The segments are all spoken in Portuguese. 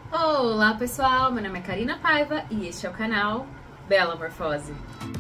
Olá pessoal, meu nome é Karina Paiva e este é o canal Bela Morfose.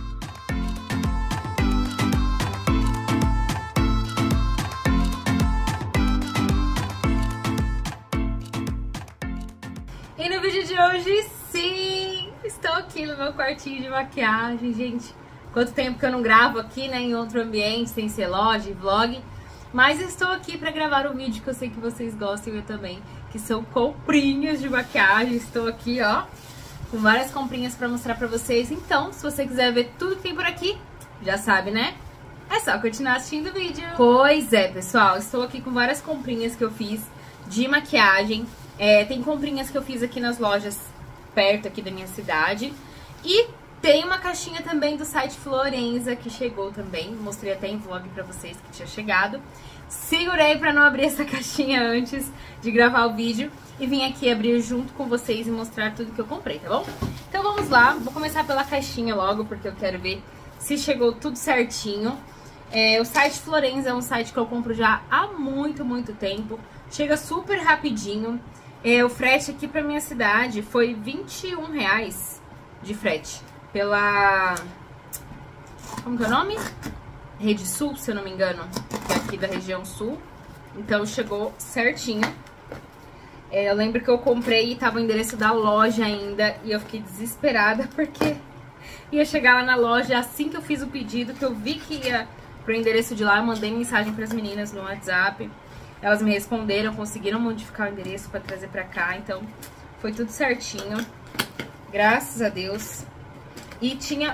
E no vídeo de hoje, sim, estou aqui no meu quartinho de maquiagem, gente. Quanto tempo que eu não gravo aqui, né, em outro ambiente, sem ser loja e vlog. Mas estou aqui para gravar um vídeo que eu sei que vocês gostam e eu também, que são comprinhas de maquiagem. Estou aqui, ó, com várias comprinhas para mostrar para vocês. Então, se você quiser ver tudo que tem por aqui, já sabe, né? É só continuar assistindo o vídeo. Pois é, pessoal, estou aqui com várias comprinhas que eu fiz de maquiagem. Tem comprinhas que eu fiz aqui nas lojas perto aqui da minha cidade. E tem uma caixinha também do site Florenza que chegou também. Mostrei até em vlog pra vocês que tinha chegado. Segurei pra não abrir essa caixinha antes de gravar o vídeo. E vim aqui abrir junto com vocês e mostrar tudo que eu comprei, tá bom? Então vamos lá. Vou começar pela caixinha logo, porque eu quero ver se chegou tudo certinho. O site Florenza é um site que eu compro já há muito tempo. Chega super rapidinho. O frete aqui pra minha cidade foi R$21 de frete. Pela... como que é o nome? Rede Sul, se eu não me engano. Que é aqui da região sul. Então chegou certinho. Eu lembro que eu comprei e tava o endereço da loja ainda. E eu fiquei desesperada porque ia chegar lá na loja assim que eu fiz o pedido. Que eu vi que ia pro endereço de lá. Eu mandei mensagem pras meninas no WhatsApp. Elas me responderam, conseguiram modificar o endereço pra trazer pra cá. Então foi tudo certinho. Graças a Deus. E tinha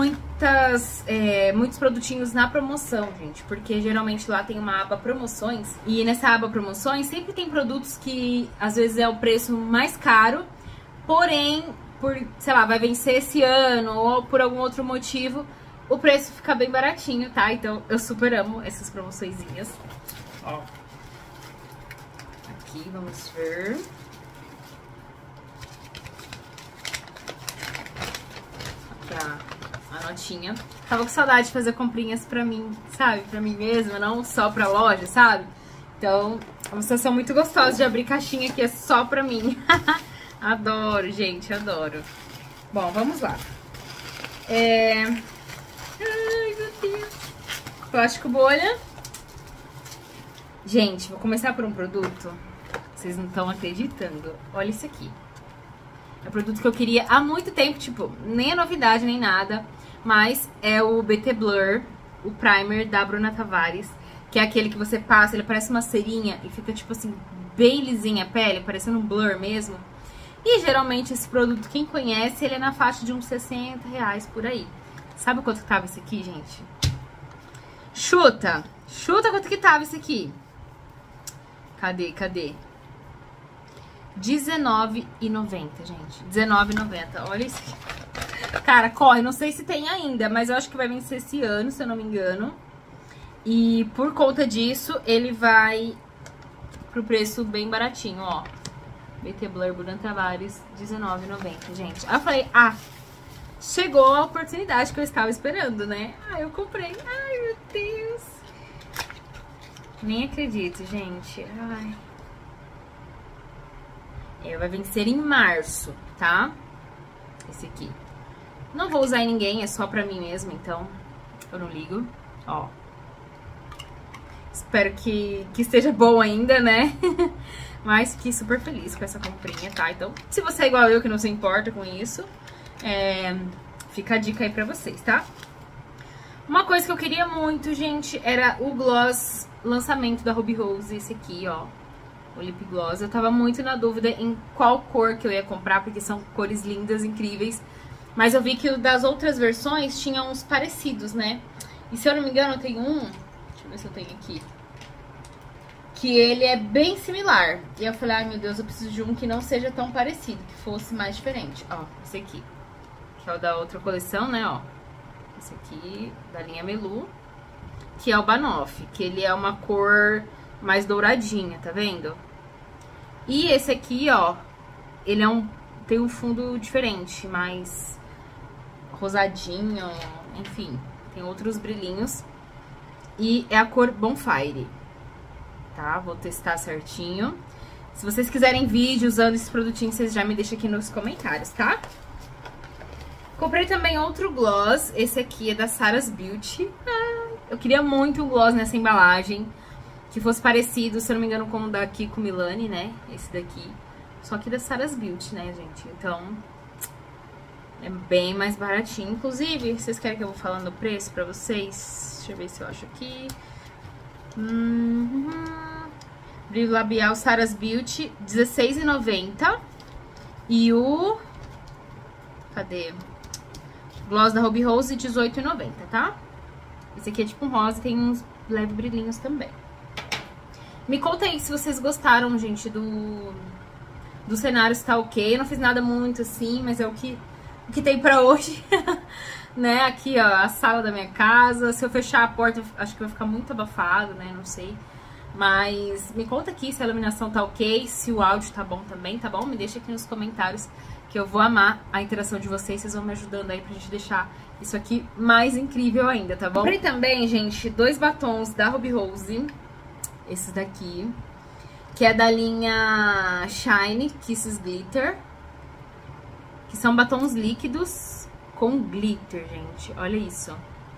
muitos produtinhos na promoção, gente. Porque geralmente lá tem uma aba promoções. E nessa aba promoções sempre tem produtos que às vezes é o preço mais caro. Porém, sei lá, vai vencer esse ano ou por algum outro motivo, o preço fica bem baratinho, tá? Então eu super amo essas promoçõezinhas. Ó. Aqui, vamos ver. A notinha. Tava com saudade de fazer comprinhas pra mim, sabe? Pra mim mesma, não só pra loja, sabe? Então, é uma sensação muito gostosa de abrir caixinha que é só pra mim. Adoro, gente, adoro. Bom, vamos lá. Ai, meu Deus. Plástico bolha. Gente, vou começar por um produto. Vocês não estão acreditando. Olha isso aqui. É um produto que eu queria há muito tempo, tipo, nem é novidade, nem nada. Mas é o BT Blur, o primer da Bruna Tavares. Que é aquele que você passa, ele parece uma cerinha e fica, tipo assim, bem lisinha a pele, parecendo um blur mesmo. E geralmente esse produto, quem conhece, ele é na faixa de uns R$60 por aí. Sabe quanto que tava esse aqui, gente? Chuta! Chuta quanto que tava esse aqui. Cadê? R$19,90, gente. R$19,90. Olha isso aqui. Cara, corre. Não sei se tem ainda, mas eu acho que vai vencer esse ano, se eu não me engano. E por conta disso, ele vai pro preço bem baratinho, ó. BT Blur Bruna Tavares, R$19,90, gente. Aí eu falei, chegou a oportunidade que eu estava esperando, né? Eu comprei. Ai, meu Deus. Nem acredito, gente. Ai. Vai vencer em março, tá? Esse aqui. Não vou usar em ninguém, é só pra mim mesmo, então eu não ligo. Ó. Espero que esteja bom ainda, né? Mas fiquei super feliz com essa comprinha, tá? Então, se você é igual eu, que não se importa com isso, fica a dica aí pra vocês, tá? Uma coisa que eu queria muito, gente, era o gloss lançamento da Ruby Rose, esse aqui, ó. O lip gloss. Eu tava muito na dúvida em qual cor que eu ia comprar, porque são cores lindas, incríveis. Mas eu vi que o das outras versões tinham uns parecidos, né? E se eu não me engano, tem um... deixa eu ver se eu tenho aqui. Que ele é bem similar. E eu falei, ai meu Deus, eu preciso de um que não seja tão parecido, que fosse mais diferente. Ó, esse aqui. Que é o da outra coleção, né, ó. Esse aqui, da linha Melu. Que é o Banoff. Que ele é uma cor mais douradinha, tá vendo? E esse aqui, ó, ele tem um fundo diferente, mais rosadinho, enfim, tem outros brilhinhos. E é a cor Bonfire, tá? Vou testar certinho. Se vocês quiserem vídeo usando esses produtinhos, vocês já me deixam aqui nos comentários, tá? Comprei também outro gloss. Esse aqui é da Sarah's Beauty. Eu queria muito um gloss nessa embalagem, que fosse parecido, se eu não me engano, com o da Kiko Milani, né? Esse daqui. Só que da Sarah's Beauty, né, gente? Então, é bem mais baratinho. Inclusive, vocês querem que eu vou falando o preço pra vocês? Deixa eu ver se eu acho aqui. Brilho labial Sarah's Beauty, R$16,90. E o... cadê? Gloss da Ruby Rose, R$18,90, tá? Esse aqui é tipo um rosa e tem uns leves brilhinhos também. Me conta aí se vocês gostaram, gente, do cenário, se tá ok. Eu não fiz nada muito assim, mas é o que tem pra hoje. Né? Aqui, ó, a sala da minha casa. Se eu fechar a porta, acho que vai ficar muito abafado, né? Não sei. Mas me conta aqui se a iluminação tá ok, se o áudio tá bom também, tá bom? Me deixa aqui nos comentários que eu vou amar a interação de vocês. Vocês vão me ajudando aí pra gente deixar isso aqui mais incrível ainda, tá bom? Comprei também, gente, 2 batons da Ruby Rose. Esses daqui. Que é da linha Shine Kisses Glitter. Que são batons líquidos com glitter, gente. Olha isso.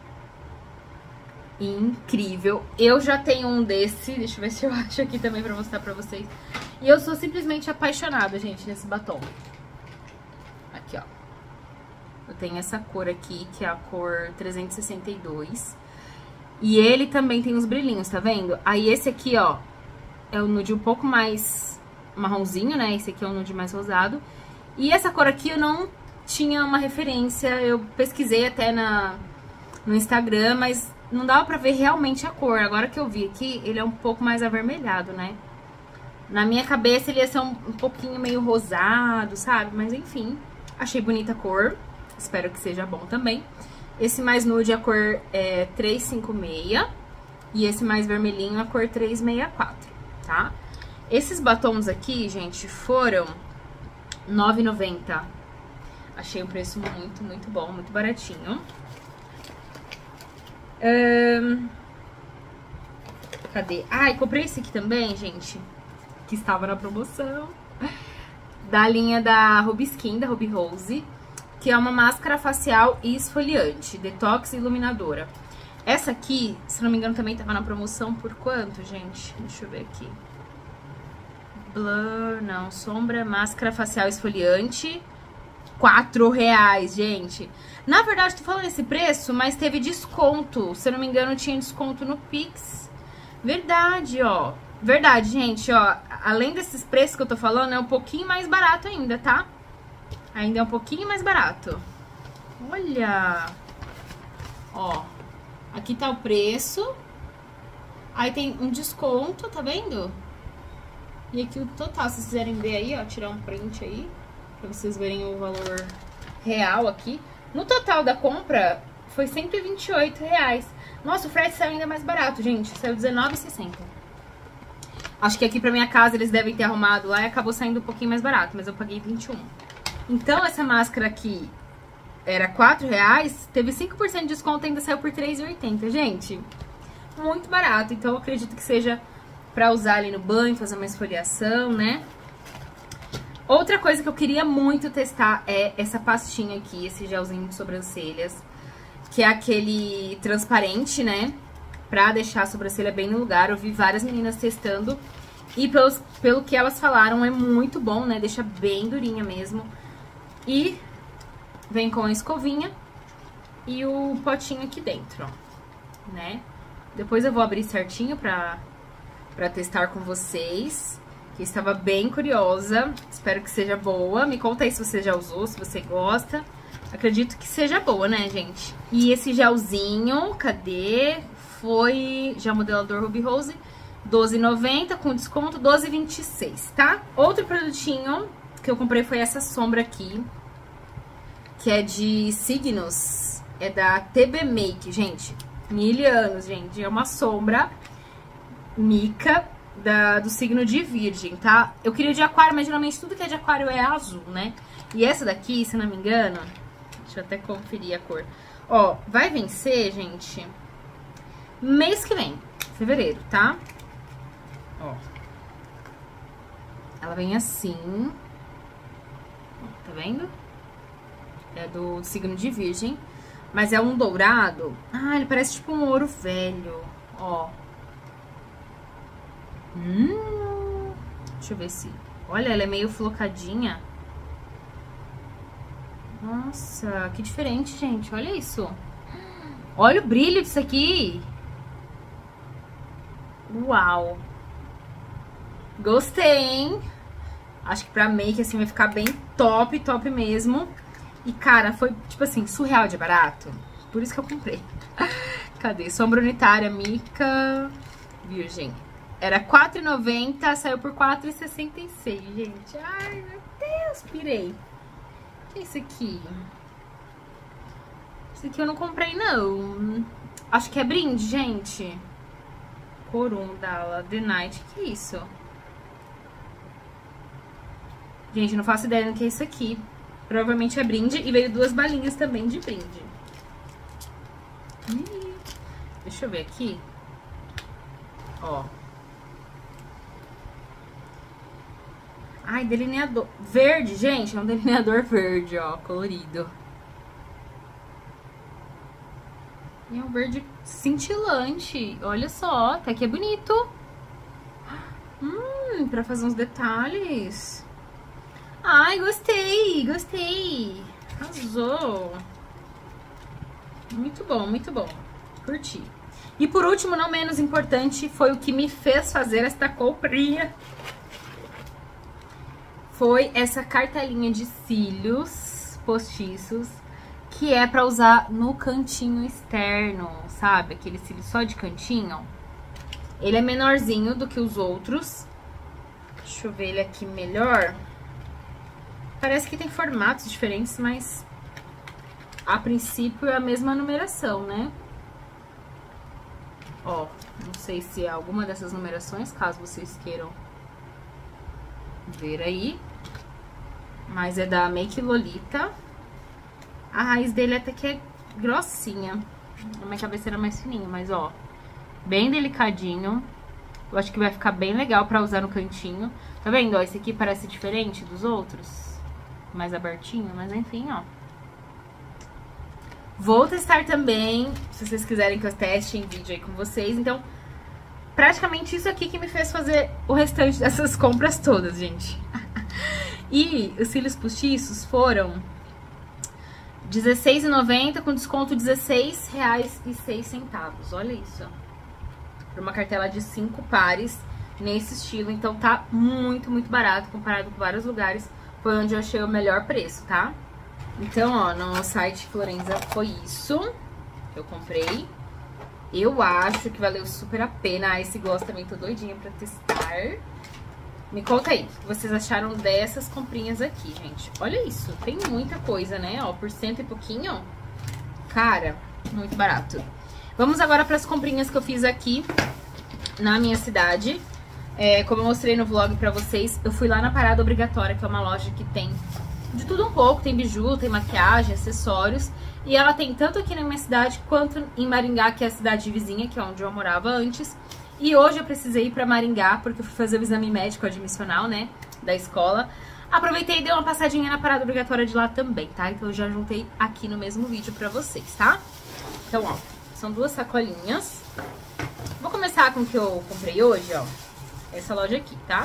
Incrível. Eu já tenho um desse. Deixa eu ver se eu acho aqui também pra mostrar pra vocês. E eu sou simplesmente apaixonada, gente, nesse batom. Aqui, ó. Eu tenho essa cor aqui, que é a cor 362. E ele também tem uns brilhinhos, tá vendo? Aí esse aqui, ó, é o nude um pouco mais marronzinho, né? Esse aqui é o nude mais rosado. E essa cor aqui eu não tinha uma referência. Eu pesquisei até no Instagram, mas não dava pra ver realmente a cor. Agora que eu vi aqui, ele é um pouco mais avermelhado, né? Na minha cabeça ele ia ser um pouquinho meio rosado, sabe? Mas enfim, achei bonita a cor. Espero que seja bom também. Esse mais nude, a cor é 356. E esse mais vermelhinho, a cor 364, tá? Esses batons aqui, gente, foram R$ 9,90. Achei um preço muito, muito bom, muito baratinho. Cadê? Ah, e comprei esse aqui também, gente, que estava na promoção. Da linha da Ruby Skin, da Ruby Rose. Que é uma máscara facial e esfoliante, detox e iluminadora. Essa aqui, se não me engano, também tava na promoção por quanto, gente? Deixa eu ver aqui. Blur, não, sombra, máscara facial esfoliante, R$4, gente. Na verdade, tô falando esse preço, mas teve desconto. Se eu não me engano, tinha desconto no Pix. Verdade, ó. Verdade, gente, ó. Além desses preços que eu tô falando, é um pouquinho mais barato ainda, tá? Ainda é um pouquinho mais barato. Olha! Ó, aqui tá o preço. Aí tem um desconto, tá vendo? E aqui o total, se vocês quiserem ver aí, ó, tirar um print aí, pra vocês verem o valor real aqui. No total da compra, foi R$128. Nossa, o frete saiu ainda mais barato, gente. Saiu R$19,60. Acho que aqui pra minha casa eles devem ter arrumado lá e acabou saindo um pouquinho mais barato, mas eu paguei R$21. Então, essa máscara aqui era R$4, teve 5% de desconto, ainda saiu por R$3,80. Gente, muito barato. Então, eu acredito que seja pra usar ali no banho, fazer uma esfoliação, né? Outra coisa que eu queria muito testar é essa pastinha aqui, esse gelzinho de sobrancelhas, que é aquele transparente, né? Pra deixar a sobrancelha bem no lugar. Eu vi várias meninas testando e pelo que elas falaram, é muito bom, né? Deixa bem durinha mesmo. E vem com a escovinha e o potinho aqui dentro, ó, né? Depois eu vou abrir certinho pra testar com vocês, que estava bem curiosa. Espero que seja boa. Me conta aí se você já usou, se você gosta. Acredito que seja boa, né, gente? E esse gelzinho, cadê? Foi já modelador Ruby Rose, R$12,90, com desconto R$12,26, tá? Outro produtinho que eu comprei foi essa sombra aqui, que é de signos, é da TB Make, gente, 1000 anos, gente, é uma sombra mica do signo de Virgem, tá? Eu queria de aquário, mas geralmente tudo que é de aquário é azul, né? E essa daqui, se não me engano, deixa eu até conferir a cor, ó, vai vencer, gente, mês que vem, fevereiro, tá? Ó. Ela vem assim. Tá vendo? É do signo de Virgem. Mas é um dourado. Ah, ele parece tipo um ouro velho. Ó. Deixa eu ver se... Olha, ela é meio flocadinha. Nossa, que diferente, gente. Olha isso. Olha o brilho disso aqui. Uau. Gostei, hein? Acho que pra make, assim, vai ficar bem top, top mesmo. E, cara, foi, tipo assim, surreal de barato. Por isso que eu comprei. Cadê? Sombra unitária, Mica Virgem. Era R$4,90, saiu por R$4,66, gente. Ai, meu Deus, pirei. O que é isso aqui? Isso aqui eu não comprei, não. Acho que é brinde, gente. Corundala, The Night. Que é isso? Gente, não faço ideia do que é isso aqui. Provavelmente é brinde. E veio 2 balinhas também de brinde. Deixa eu ver aqui. Ó. Ai, delineador. Verde, gente. É um delineador verde, ó. Colorido. E é um verde cintilante. Olha só. Até que é bonito. Pra fazer uns detalhes. Ai, gostei. Gostei. Arrasou. Muito bom, muito bom. Curti. E por último, não menos importante, foi o que me fez fazer esta comprinha. Foi essa cartelinha de cílios postiços, que é pra usar no cantinho externo, sabe? Aquele cílio só de cantinho. Ele é menorzinho do que os outros. Deixa eu ver ele aqui melhor. Parece que tem formatos diferentes, mas a princípio é a mesma numeração, né? Ó, não sei se é alguma dessas numerações, caso vocês queiram ver aí. Mas é da Make Lolita. A raiz dele até que é grossinha. A minha cabeça era mais fininha, mas ó, bem delicadinho. Eu acho que vai ficar bem legal pra usar no cantinho. Tá vendo? Ó, esse aqui parece diferente dos outros. Mais abertinho, mas enfim, ó. Vou testar também, se vocês quiserem que eu teste em vídeo aí com vocês. Então, praticamente isso aqui que me fez fazer o restante dessas compras todas, gente. E os cílios postiços foram R$16,90 com desconto R$16,06. Olha isso. Por uma cartela de 5 pares nesse estilo. Então tá muito, muito barato comparado com vários lugares. Foi onde eu achei o melhor preço, tá? Então, ó, no site Florenza foi isso que eu comprei. Eu acho que valeu super a pena. Ah, esse gloss também tô doidinha pra testar. Me conta aí, o que vocês acharam dessas comprinhas aqui, gente. Olha isso, tem muita coisa, né? Ó, por cento e pouquinho. Cara, muito barato. Vamos agora para as comprinhas que eu fiz aqui na minha cidade. Como eu mostrei no vlog pra vocês, eu fui lá na Parada Obrigatória, que é uma loja que tem de tudo um pouco. Tem biju, tem maquiagem, acessórios. E ela tem tanto aqui na minha cidade, quanto em Maringá, que é a cidade vizinha, que é onde eu morava antes. E hoje eu precisei ir pra Maringá, porque eu fui fazer o exame médico admissional, né, da escola. Aproveitei e dei uma passadinha na Parada Obrigatória de lá também, tá? Então eu já juntei aqui no mesmo vídeo pra vocês, tá? Então, ó, são 2 sacolinhas. Vou começar com o que eu comprei hoje, ó. Essa loja aqui, tá?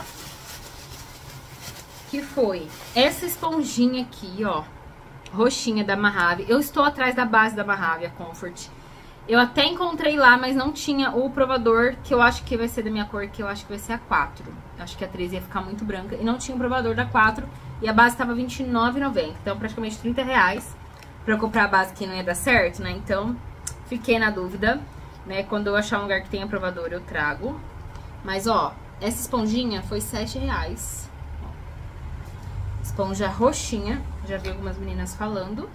Que foi essa esponjinha aqui, ó, roxinha da Mahave. Eu estou atrás da base da Mahave, a Comfort. Eu até encontrei lá, mas não tinha o provador, que eu acho que vai ser da minha cor, que eu acho que vai ser a 4. Eu acho que a 3 ia ficar muito branca. E não tinha o provador da 4. E a base tava R$29,90. Então, praticamente R$30 pra eu comprar a base que não ia dar certo, né? Então, fiquei na dúvida, né? Quando eu achar um lugar que tenha provador, eu trago. Mas, ó, essa esponjinha foi R$7. Esponja roxinha. Já vi algumas meninas falando.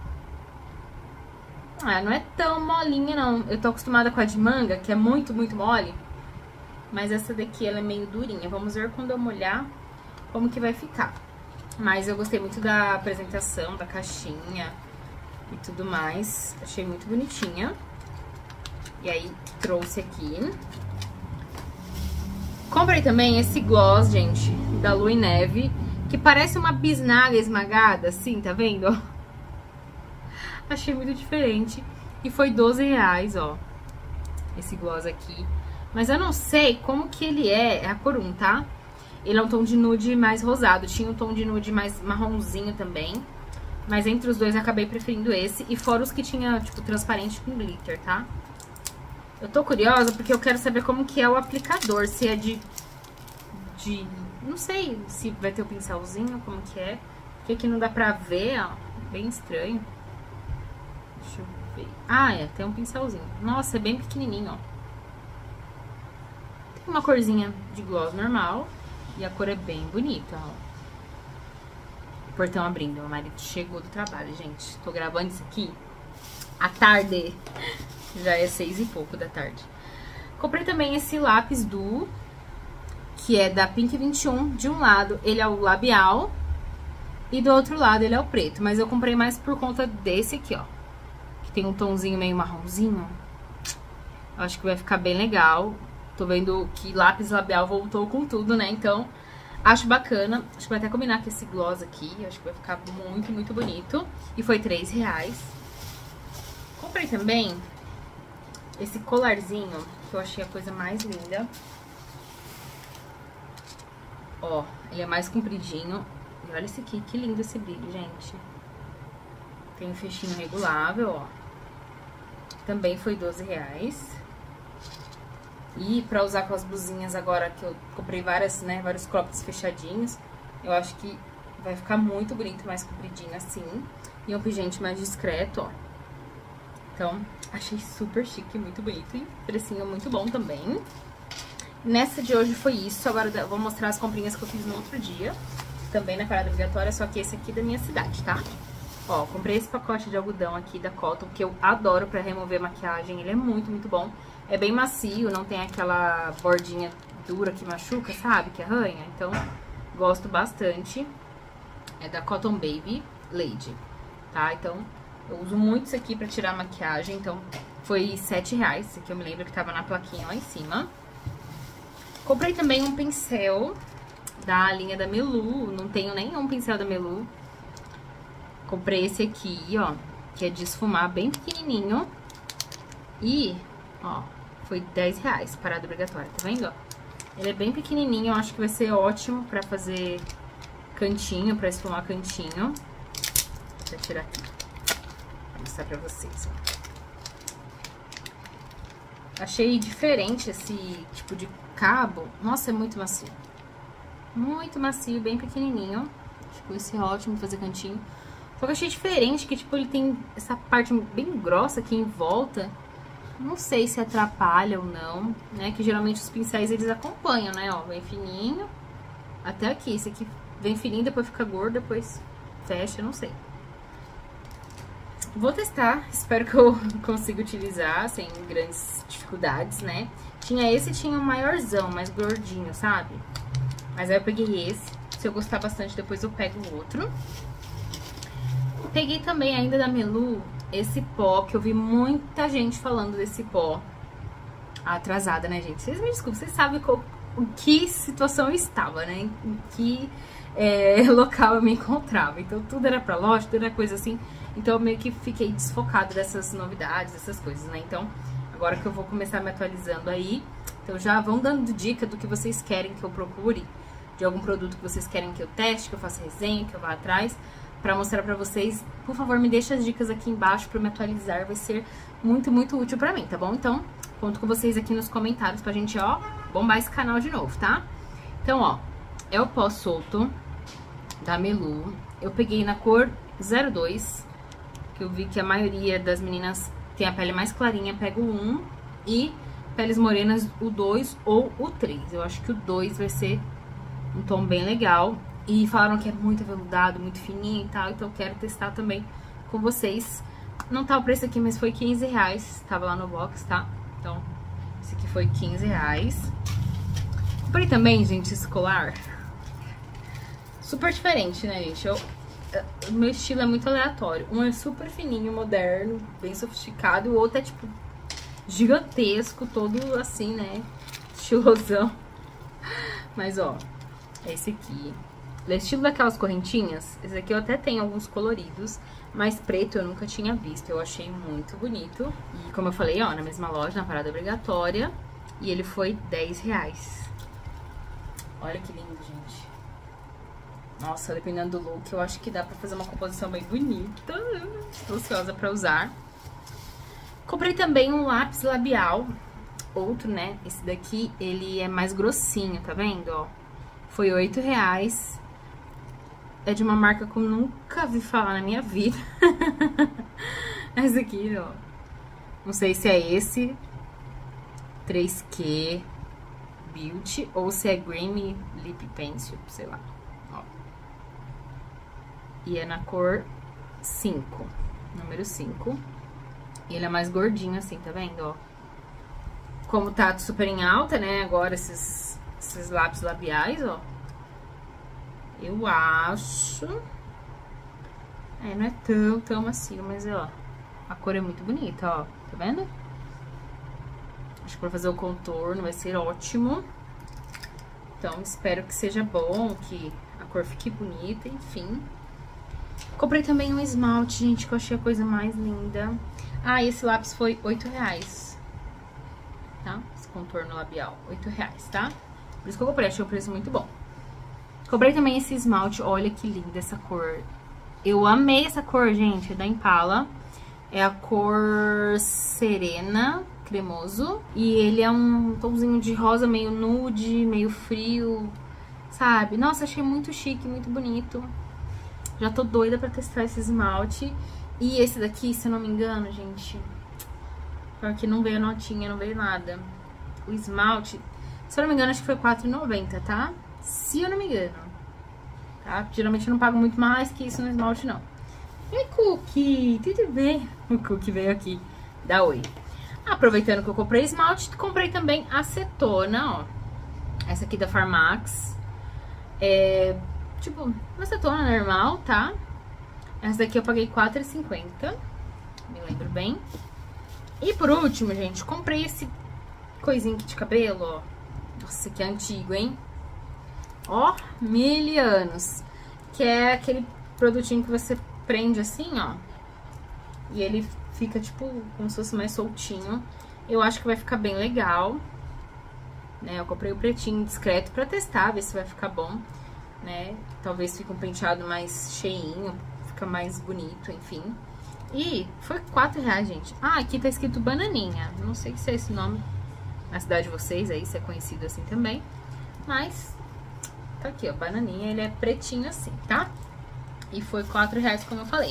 Ah, não é tão molinha, não. Eu tô acostumada com a de manga, que é muito, muito mole. Mas essa daqui, ela é meio durinha. Vamos ver quando eu molhar como que vai ficar. Mas eu gostei muito da apresentação, da caixinha e tudo mais. Achei muito bonitinha. E aí, trouxe aqui. Comprei também esse gloss, gente, da Lua e Neve, que parece uma bisnaga esmagada, assim, tá vendo? Achei muito diferente. E foi R$12, ó, esse gloss aqui. Mas eu não sei como que ele é a cor 1, tá? Ele é um tom de nude mais rosado. Tinha um tom de nude mais marronzinho também. Mas entre os dois eu acabei preferindo esse. E fora os que tinha, tipo, transparente com glitter, tá? Eu tô curiosa porque eu quero saber como que é o aplicador. Se é de... Não sei se vai ter o pincelzinho, como que é. Porque aqui não dá pra ver, ó. Bem estranho. Deixa eu ver. Ah, é. Tem um pincelzinho. Nossa, é bem pequenininho, ó. Tem uma corzinha de gloss normal. E a cor é bem bonita, ó. O portão abrindo. Meu marido chegou do trabalho, gente. Tô gravando isso aqui à tarde. Já é 6 e pouco da tarde. Comprei também esse lápis Duo, que é da Pink 21. De um lado, ele é o labial. E do outro lado, ele é o preto. Mas eu comprei mais por conta desse aqui, ó. Que tem um tomzinho meio marronzinho. Eu acho que vai ficar bem legal. Tô vendo que lápis labial voltou com tudo, né? Então, acho bacana. Acho que vai até combinar com esse gloss aqui. Acho que vai ficar muito, muito bonito. E foi R$3. Comprei também esse colarzinho, que eu achei a coisa mais linda. Ó, ele é mais compridinho. E olha esse aqui, que lindo esse brilho, gente. Tem um fechinho regulável, ó. Também foi R$12. E pra usar com as blusinhas agora, que eu comprei várias, né, vários croppeds fechadinhos, eu acho que vai ficar muito bonito, mais compridinho assim. E um pingente mais discreto, ó. Então, achei super chique, muito bonito e precinho muito bom também. Nessa de hoje foi isso. Agora eu vou mostrar as comprinhas que eu fiz no outro dia, também na parada obrigatória, só que esse aqui da minha cidade, tá? Ó, comprei esse pacote de algodão aqui da Cotton, que eu adoro pra remover maquiagem. Ele é muito, muito bom. É bem macio, não tem aquela bordinha dura que machuca, sabe? Que arranha. Então, gosto bastante. É da Cotton Baby Lady, tá? Então, eu uso muito isso aqui pra tirar a maquiagem. Então, foi R$7. Esse aqui eu me lembro que tava na plaquinha lá em cima. Comprei também um pincel da linha da Melu. Não tenho nenhum pincel da Melu. Comprei esse aqui, ó, que é de esfumar, bem pequenininho. E, ó, foi R$10, parada obrigatória, tá vendo? Ele é bem pequenininho, eu acho que vai ser ótimo pra fazer cantinho, pra esfumar cantinho. Vou tirar aqui, vou mostrar pra vocês, ó. Achei diferente esse tipo de cabo. Nossa, é muito macio. Muito macio, bem pequenininho. Acho que vai ser ótimo pra fazer cantinho. Só que eu achei diferente, que tipo, ele tem essa parte bem grossa aqui em volta. Não sei se atrapalha ou não, né? Que geralmente os pincéis, eles acompanham, né? Ó, vem fininho até aqui. Esse aqui vem fininho, depois fica gordo, depois fecha, não sei. Vou testar, espero que eu consiga utilizar sem grandes dificuldades, né? Tinha esse e tinha um maiorzão, mais gordinho, sabe? Mas aí eu peguei esse. Se eu gostar bastante, depois eu pego o outro. Peguei também ainda da Melu esse pó, que eu vi muita gente falando desse pó. Atrasada, né, gente? Vocês me desculpem, vocês sabem em que situação eu estava, né? Em que local eu me encontrava. Então, tudo era pra loja, tudo era coisa assim. Então, eu meio que fiquei desfocada dessas novidades, dessas coisas, né? Então, agora que eu vou começar me atualizando aí, então já vão dando dica do que vocês querem que eu procure, de algum produto que vocês querem que eu teste, que eu faça resenha, que eu vá atrás, pra mostrar pra vocês. Por favor, me deixa as dicas aqui embaixo pra me atualizar, vai ser muito, muito útil pra mim, tá bom? Então, conto com vocês aqui nos comentários pra gente, ó, bombar esse canal de novo, tá? Então, ó, é o pó solto da Melu. Eu peguei na cor 02, que eu vi que a maioria das meninas tem a pele mais clarinha, pega o 1, e peles morenas o 2 ou o 3. Eu acho que o 2 vai ser um tom bem legal. E falaram que é muito aveludado, muito fininho e tal, então eu quero testar também com vocês. Não tá o preço aqui, mas foi R$15, tava lá no box, tá? Então, esse aqui foi R$15. Comprei também, gente, esse colar. Super diferente, né, gente? O meu estilo é muito aleatório. Um é super fininho, moderno, bem sofisticado, e o outro é, tipo, gigantesco, todo assim, né, estilosão. Mas, ó, é esse aqui. Ele é estilo daquelas correntinhas. Esse aqui eu até tenho alguns coloridos, mas preto eu nunca tinha visto. Eu achei muito bonito. E como eu falei, ó, na mesma loja, na parada obrigatória. E ele foi R$10. Olha que lindo, gente. Nossa, dependendo do look, eu acho que dá pra fazer uma composição bem bonita. Tô ansiosa pra usar. Comprei também um lápis labial. Outro, né? Esse daqui, ele é mais grossinho, tá vendo, ó? Foi R$8. É de uma marca que eu nunca vi falar na minha vida. Esse aqui, ó. Não sei se é esse 3Q Beauty ou se é Grammy Lip Pencil, sei lá. Ó. E é na cor 5, número 5. E ele é mais gordinho assim, tá vendo, ó? Como tá super em alta, né, agora esses lápis labiais, ó. Eu acho... não é tão macio, mas, ó, a cor é muito bonita, ó. Tá vendo? Acho que pra fazer o contorno vai ser ótimo. Então, espero que seja bom, que a cor fique bonita, enfim. Comprei também um esmalte, gente, que eu achei a coisa mais linda. Ah, e esse lápis foi R$8, tá? Esse contorno labial, R$8, tá? Por isso que eu comprei, achei o preço muito bom. Comprei também esse esmalte, olha que linda essa cor. Eu amei essa cor, gente, é da Impala. É a cor Serena, cremoso. E ele é um tomzinho de rosa meio nude, meio frio, sabe? Nossa, achei muito chique, muito bonito. Já tô doida pra testar esse esmalte. E esse daqui, se eu não me engano, gente, porque não veio notinha, não veio nada. O esmalte, se eu não me engano, acho que foi R$4,90, tá? Se eu não me engano, tá? Geralmente eu não pago muito mais que isso no esmalte, não. E Cookie, tudo bem? O Cookie veio aqui, da Oi. Aproveitando que eu comprei esmalte, comprei também acetona, ó. Essa aqui da Farmax. É, tipo, uma acetona normal, tá? Essa daqui eu paguei R$4,50, me lembro bem. E por último, gente, comprei esse coisinho aqui de cabelo, ó. Nossa, que é antigo, hein? Ó, 1000 anos. Que é aquele produtinho que você prende assim, ó. E ele fica, tipo, como se fosse mais soltinho. Eu acho que vai ficar bem legal. Né? Eu comprei o pretinho discreto pra testar, ver se vai ficar bom. Né? Talvez fique um penteado mais cheinho, fica mais bonito, enfim. E foi R$4, gente. Ah, aqui tá escrito bananinha. Não sei se é esse nome na cidade de vocês aí, se é conhecido assim também. Mas tá aqui, ó, bananinha. Ele é pretinho assim, tá? E foi R$4, como eu falei.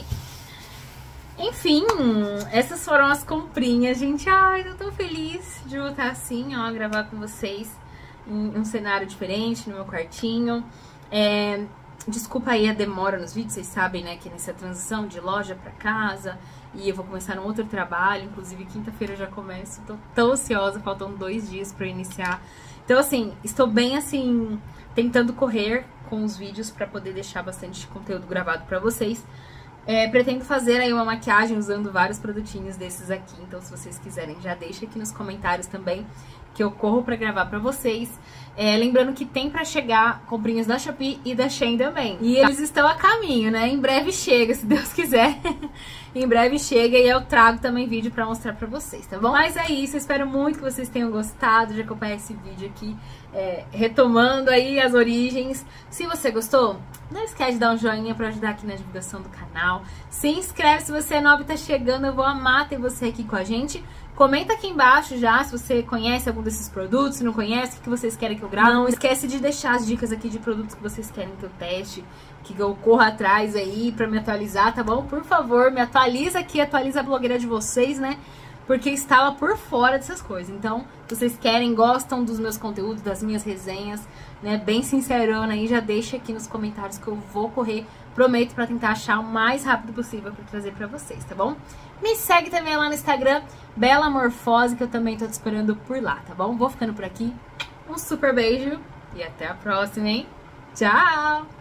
Enfim, essas foram as comprinhas, gente. Ai, eu tô tão feliz de voltar assim, ó, gravar com vocês em um cenário diferente, no meu quartinho. Desculpa aí a demora nos vídeos, vocês sabem, né, que nessa transição de loja pra casa, e eu vou começar um outro trabalho, inclusive quinta-feira eu já começo, tô tão ansiosa, faltam 2 dias pra eu iniciar. Então, assim, estou bem, assim, tentando correr com os vídeos pra poder deixar bastante conteúdo gravado pra vocês. Pretendo fazer aí uma maquiagem usando vários produtinhos desses aqui, então se vocês quiserem já deixa aqui nos comentários também, que eu corro pra gravar pra vocês. Lembrando que tem pra chegar comprinhas da Shopee e da Shein também. E eles estão a caminho, né? Em breve chega, se Deus quiser. Em breve chega e eu trago também vídeo pra mostrar pra vocês, tá bom? Mas é isso, eu espero muito que vocês tenham gostado de acompanhar esse vídeo aqui, retomando aí as origens. Se você gostou, não esquece de dar um joinha pra ajudar aqui na divulgação do canal. Se inscreve se você é novo e tá chegando, eu vou amar ter você aqui com a gente. Comenta aqui embaixo já se você conhece algum desses produtos, se não conhece, o que vocês querem que eu grave. Não esquece de deixar as dicas aqui de produtos que vocês querem que eu teste, que eu corra atrás aí pra me atualizar, tá bom? Por favor, me atualiza aqui, atualiza a blogueira de vocês, né? Porque eu estava por fora dessas coisas. Então, se vocês querem, gostam dos meus conteúdos, das minhas resenhas, né? Bem sincerona aí, já deixa aqui nos comentários que eu vou correr, prometo, pra tentar achar o mais rápido possível pra trazer pra vocês, tá bom? Me segue também lá no Instagram, Bela Morfose, que eu também tô te esperando por lá, tá bom? Vou ficando por aqui. Um super beijo e até a próxima, hein? Tchau!